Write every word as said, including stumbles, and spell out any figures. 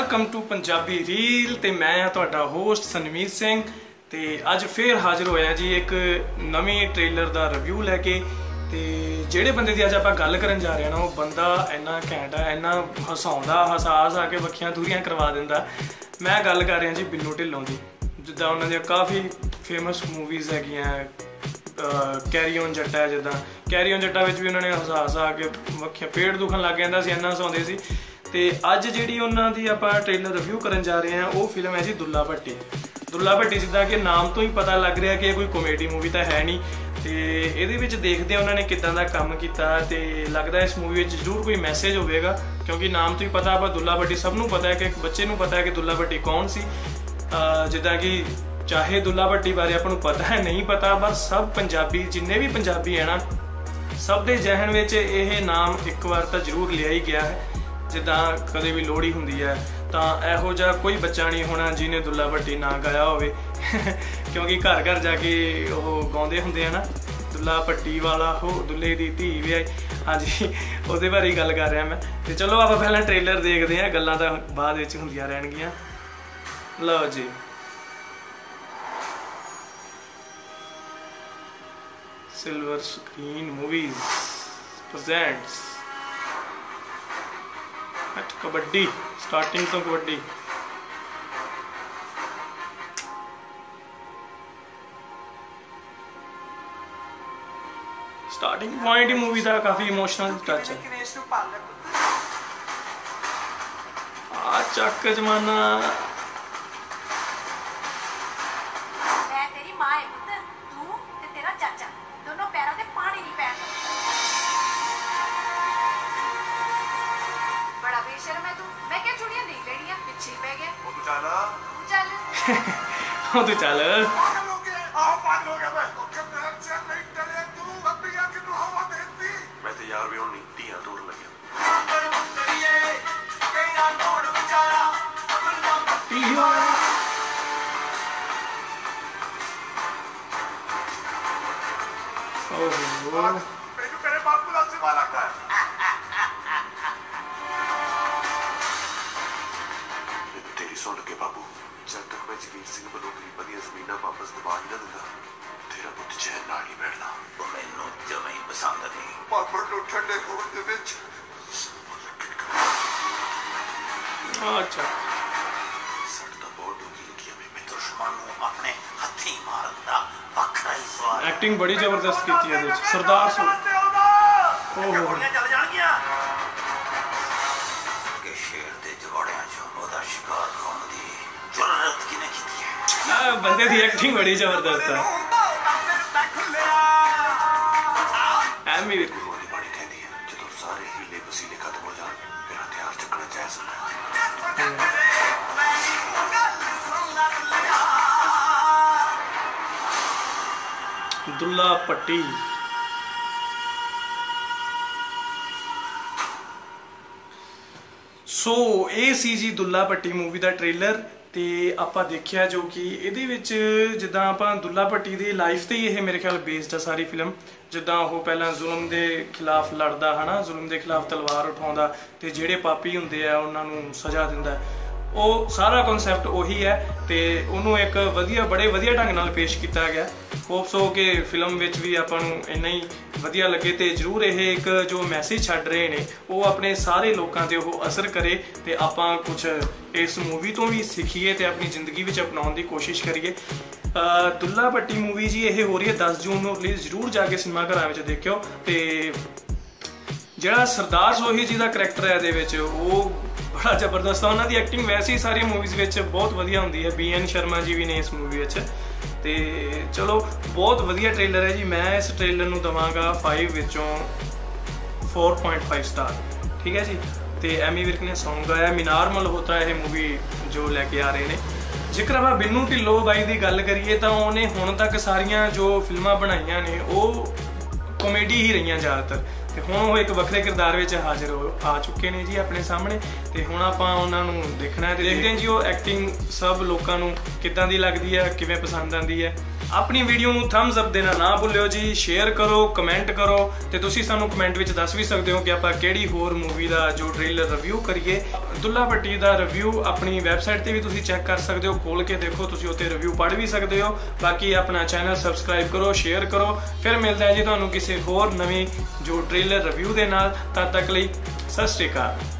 Welcome to Punjabi reel ते मैं तुहाडा होस्ट सनमीत सिंह ते अज फिर हाजिर होया जी एक नवी ट्रेलर दा रिव्यू लैके ते जेड़े बंदे दी अज आपां गल करन जा रहे हैं ना वो बंदा इन्ना घैंट है, इन्ना हसाउंदा हसा हसा के वक्खियां दूरियां करवा दिंदा। मैं गल कर रहा जी बिन्नू ढिल्लों दी, जिद्दां उन्हां दी काफ़ी फेमस मूवीज़ हैगियां कैरी ऑन जट्टा है, जिद्दां कैरी ऑन जट्टा विच भी उन्होंने हसा हसा के वक्खियां पेट दुखन लग जांदा सी, इन्ना हसाउंदे सी। ते अज जिहड़ी उन्हां दी आपां ट्रेलर रिव्यू करन जा रहे हैं वो फिल्म है जी दुल्ला भट्टी। दुल्ला भट्टी जिद्दां कि नाम तो ही पता लग रहा कि कोई कॉमेडी मूवी तो है नहीं, तो ये देखते हैं उन्होंने किदां दा काम किया, तो लगता है इस मूवी में जरूर कोई मैसेज होगा, क्योंकि नाम तो ही पता आप दुल्ला भट्टी सबनों पता है कि बच्चे नूं पता है कि दुल्ला भट्टी कौन सी। जिद्दां कि चाहे दुल्ला भट्टी बारे आपको पता है नहीं पता, बस सब पंजाबी जिन्ने भी पंजाबी है ना सब के जहन में यह नाम एक बार तो जरूर लिया ही गया है। जिद्दां कदे भी लोहड़ी हुंदी है तो इहो जिहा कोई बच्चा नहीं होना जिन्हें दुल्ला भट्टी ना गाया होवे क्योंकि घर घर जाके वो गाउंदे हुंदे हैं ना दुल्ला भट्टी वाला हो दुल्ले दी धी विआही। हाँ जी उहदे बारे गल कर रहा मैं। तो चलो आप पहला ट्रेलर देखते हैं, गल्लां तां बाद विच हुंदियां रहणगियां। लो जी silver screen movies presents Kabaddi, starting तो कबड्डी। स्टार्टिंग पॉइंट ही मूवी का काफी इमोशनल टच है। आ चक जमाना हो तो चल मैं तो यार भी हूं नहीं टिया तोड़ लगे मेरे बाप को लास्ट से लगता है। तेरी सुन के बाबू, जब तक मैं जगीर सिंह बनो गरीबां दी ज़मीनां वापस दबा नहीं दिंदा तेरा पुੱਤ चैन नाल नहीं बैठदा। ਉਹ ਮੈਨੂੰ ਜਮਾਂ ਹੀ ਪਸੰਦ ਨਹੀਂ। ਪਾਪੜ ਨੂੰ ਠੰਡੇ ਖੂਨ ਦੇ ਵਿੱਚ अच्छा ਸੜਦਾ ਬਹੁਤ ਡੂੰਗੀ ਲੱਗੀ ਮੈਂ ਮੈਂ ਦੁਸ਼ਮਣ ਨੂੰ ਆਪਣੇ ਹੱਥੀਂ ਮਾਰਨ ਦਾ ਵੱਖਰਾ ਹੀ ਸਵਾਦ। एक्टिंग बड़ी जबरदस्त की है सरदार सो ओहो ਗੋਲੀਆਂ ਚੱਲ ਜਾਣਗੀਆਂ ਕਿ ਸ਼ੇਰ ਦੇ ਜਵਾੜਿਆਂ ਚੋਂ ਉਹਦਾ ਸ਼ਿਕਾਰ ਹੋਣ ਦੀ ਜ਼ਰੂਰਤ ਕਿਨੇ ਕੀਤੀ ਹੈ। आ, बंदे की एक्टिंग बड़ी जबरदस्त है। एमी भी गोली बाड़ी कहती है जब सारे हीले वसीले खत्म हो जाए फिर हथियार चकना जायज होता है। दुल्ला पट्टी सो ये सी जी दुल्ला पट्टी मूवी का ट्रेलर। तो ਆਪਾਂ देखिया जो कि ਇਹਦੇ ਵਿੱਚ ਜਿੱਦਾਂ ਆਪਾਂ ਦੁੱਲਾ ਭੱਟੀ ਦੀ ਲਾਈਫ ਤੇ ਹੀ ਇਹ ਮੇਰੇ ਖਿਆਲ ਬੇਸਡ ਆ ਸਾਰੀ ਫਿਲਮ। ਜਿੱਦਾਂ ਉਹ ਪਹਿਲਾਂ ਜ਼ੁਲਮ ਦੇ ਖਿਲਾਫ ਲੜਦਾ ਹਨਾ, ਜ਼ੁਲਮ ਦੇ ਖਿਲਾਫ ਤਲਵਾਰ ਉਠਾਉਂਦਾ ਤੇ ਜਿਹੜੇ ਪਾਪੀ ਹੁੰਦੇ ਆ ਉਹਨਾਂ ਨੂੰ ਸਜ਼ਾ ਦਿੰਦਾ, ਉਹ ਸਾਰਾ ਕਨਸੈਪਟ ਉਹੀ ਹੈ। ਤੇ ਉਹਨੂੰ ਇੱਕ ਵਧੀਆ ਬੜੇ ਵਧੀਆ ਢੰਗ ਨਾਲ ਪੇਸ਼ ਕੀਤਾ ਗਿਆ। ਹੋਪਸ ਹੋ ਕਿ ਫਿਲਮ ਵਿੱਚ ਵੀ ਆਪਾਂ ਨੂੰ ਇੰਨਾ ਹੀ ਵਧੀਆ ਲੱਗੇ ਤੇ ਜ਼ਰੂਰ ਇਹ ਇੱਕ ਜੋ ਮੈਸੇਜ ਛੱਡ ਰਹੇ ਨੇ ਉਹ ਆਪਣੇ ਸਾਰੇ ਲੋਕਾਂ ਤੇ ਉਹ ਅਸਰ ਕਰੇ ਤੇ ਆਪਾਂ ਕੁਝ ਇਸ मूवी तो भी सीखिए तो अपनी जिंदगी में अपनाने की कोशिश करिए। दुल्ला भट्टी मूवी जी ये हो रही है दस जून को रिलीज, जरूर जाके सिनेमा घर में देखियो। तो जोड़ा सरदार सोही जी का करैक्टर है ये वो बड़ा जबरदस्त है। उन्होंने एक्टिंग वैसे ही सारी मूवीज़ में बहुत वधिया होंदी है। बी एन शर्मा जी भी ने इस मूवी में। तो चलो बहुत वधिया ट्रेलर है जी। मैं इस ट्रेलर को देवांगा फाइव विचों फोर पॉइंट फाइव स्टार। ठीक है जी। तो एमी विर्क ने सॉन्ग गाया, मीनार मल्होत्रा ये मूवी जो लैके आ रहे हैं। जेकर आप बिन्नू ढिल्लों बाई की गल करिए तो उन्हें हुण तक सारियां जो फिल्मां बनाईयां ने वो कॉमेडी ही रही ज़्यादातर। तो हुण वो एक वक्रे किरदार में हाजिर हो आ चुके हैं जी अपने सामने। तो हुण आपां उन्हां नूं देखना है, देखते हैं जी वो एक्टिंग सब लोगों नूं किदां दी लगदी है, किवें पसंद आती है। ਆਪਣੀ ਵੀਡੀਓ ਨੂੰ ਥੰਬਸ ਅਪ ਦੇਣਾ ਨਾ ਭੁੱਲਿਓ ਜੀ। ਸ਼ੇਅਰ ਕਰੋ, ਕਮੈਂਟ ਕਰੋ ਤੇ ਤੁਸੀਂ ਸਾਨੂੰ ਕਮੈਂਟ ਵਿੱਚ ਦੱਸ ਵੀ ਸਕਦੇ ਹੋ ਕਿ ਆਪਾਂ ਕਿਹੜੀ ਹੋਰ ਮੂਵੀ ਦਾ ਜੋ ਟ੍ਰੇਲਰ ਰਿਵਿਊ ਕਰੀਏ। ਦੁੱਲਾ ਭੱਟੀ ਦਾ ਰਿਵਿਊ ਆਪਣੀ ਵੈਬਸਾਈਟ ਤੇ ਵੀ ਤੁਸੀਂ ਚੈੱਕ ਕਰ ਸਕਦੇ ਹੋ, ਖੋਲ ਕੇ ਦੇਖੋ, ਤੁਸੀਂ ਉੱਤੇ ਰਿਵਿਊ ਪੜ੍ਹ ਵੀ ਸਕਦੇ ਹੋ। ਬਾਕੀ ਆਪਣਾ ਚੈਨਲ ਸਬਸਕ੍ਰਾਈਬ ਕਰੋ, ਸ਼ੇਅਰ ਕਰੋ। ਫਿਰ ਮਿਲਦੇ ਹਾਂ ਜੀ ਤੁਹਾਨੂੰ ਕਿਸੇ ਹੋਰ ਨਵੀਂ ਜੋ ਟ੍ਰੇਲਰ ਰਿਵਿਊ ਦੇ ਨਾਲ। ਤਦ ਤੱਕ ਲਈ ਸਤਿ ਸ਼੍ਰੀ ਅਕਾਲ।